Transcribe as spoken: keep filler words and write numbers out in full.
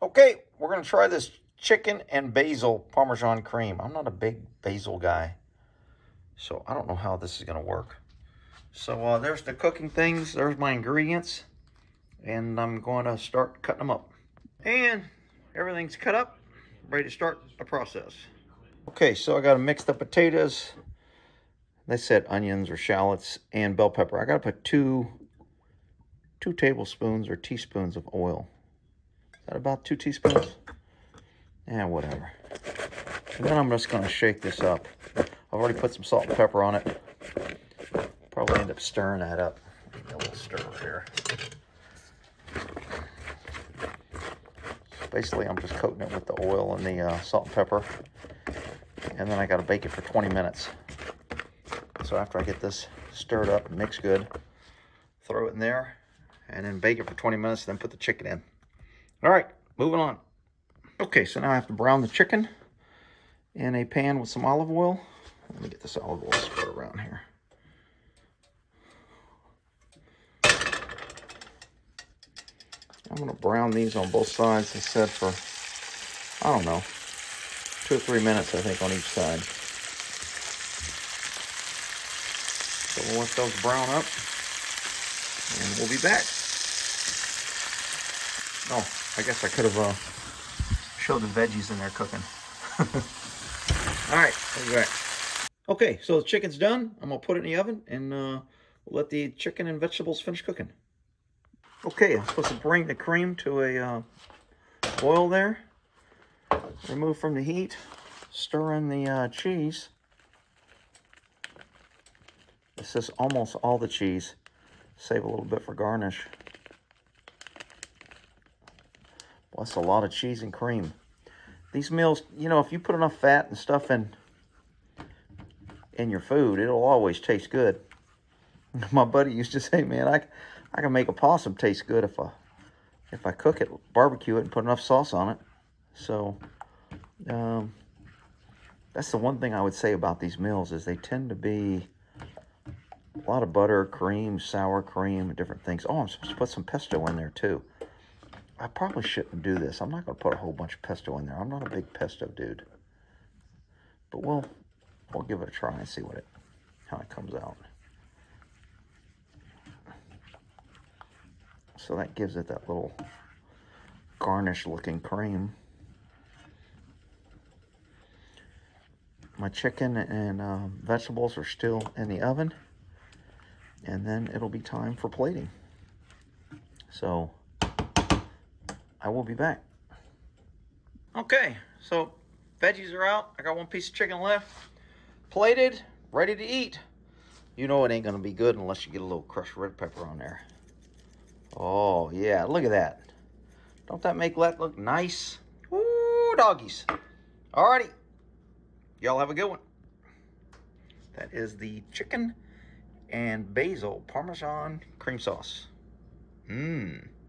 Okay, we're going to try this chicken and basil Parmesan cream. I'm not a big basil guy, so I don't know how this is going to work. So uh, there's the cooking things. There's my ingredients. And I'm going to start cutting them up. And everything's cut up, ready to start the process. Okay, so I got mixed up potatoes. They said onions or shallots and bell pepper. I got to put two, two tablespoons or teaspoons of oil. Is that about two teaspoons? Yeah, whatever. And then I'm just going to shake this up. I've already put some salt and pepper on it. Probably end up stirring that up. Give me a little stir here. So basically, I'm just coating it with the oil and the uh, salt and pepper. And then I got to bake it for twenty minutes. So after I get this stirred up and mixed good, throw it in there and then bake it for twenty minutes, then put the chicken in. All right, moving on. Okay, so now I have to brown the chicken in a pan with some olive oil. Let me get this olive oil spread around here. I'm going to brown these on both sides, I said, for, I don't know, two or three minutes, I think, on each side. So we'll let those brown up, and we'll be back. Oh, I guess I could have uh, showed the veggies in there cooking. All right, we'll be back. Okay, so the chicken's done. I'm going to put it in the oven, and uh, we'll let the chicken and vegetables finish cooking. Okay, I'm supposed to bring the cream to a uh, boil there. Remove from the heat. Stir in the uh, cheese. This is almost all the cheese. Save a little bit for garnish. Well, that's a lot of cheese and cream. These meals, you know, if you put enough fat and stuff in in your food, it'll always taste good. My buddy used to say, man, I, I can make a possum taste good if I, if I cook it, barbecue it, and put enough sauce on it. So, um, that's the one thing I would say about these meals is they tend to be a lot of butter, cream, sour cream, different things. Oh, I'm supposed to put some pesto in there too. I probably shouldn't do this. I'm not going to put a whole bunch of pesto in there. I'm not a big pesto dude. But we'll, we'll give it a try and see what it, how it comes out. So that gives it that little garnish looking cream. My chicken and uh, vegetables are still in the oven. And then it'll be time for plating. So I will be back. Okay, so veggies are out. I got one piece of chicken left. Plated, ready to eat. You know it ain't gonna be good unless you get a little crushed red pepper on there. Oh yeah, look at that. Don't that make that look nice? Ooh, doggies. Alrighty, y'all have a good one. That is the chicken and basil Parmesan cream sauce. Mmm.